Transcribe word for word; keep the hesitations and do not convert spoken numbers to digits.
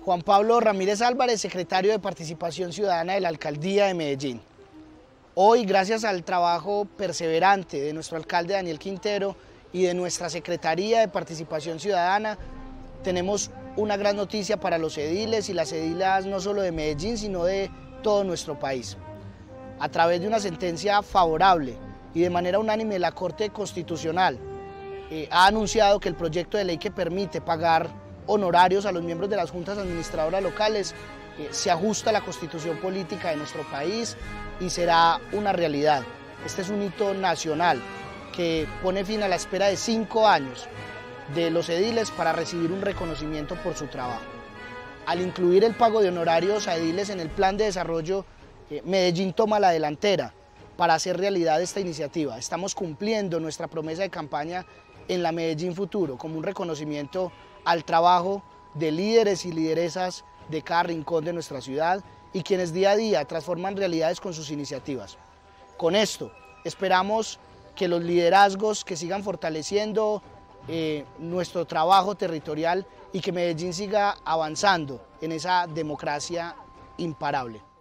Juan Pablo Ramírez Álvarez, secretario de Participación Ciudadana de la Alcaldía de Medellín. Hoy, gracias al trabajo perseverante de nuestro alcalde Daniel Quintero y de nuestra Secretaría de Participación Ciudadana, tenemos una gran noticia para los ediles y las edilas no solo de Medellín, sino de todo nuestro país. A través de una sentencia favorable y de manera unánime, la Corte Constitucional eh, ha anunciado que el proyecto de ley que permite pagar honorarios a los miembros de las juntas administradoras locales eh, se ajusta a la constitución política de nuestro país y será una realidad. Este es un hito nacional que pone fin a la espera de cinco años de los ediles para recibir un reconocimiento por su trabajo. Al incluir el pago de honorarios a ediles en el plan de desarrollo, eh, Medellín toma la delantera para hacer realidad esta iniciativa. Estamos cumpliendo nuestra promesa de campaña en la Medellín Futuro como un reconocimiento al trabajo de líderes y lideresas de cada rincón de nuestra ciudad y quienes día a día transforman realidades con sus iniciativas. Con esto esperamos que los liderazgos que sigan fortaleciendo eh, nuestro trabajo territorial y que Medellín siga avanzando en esa democracia imparable.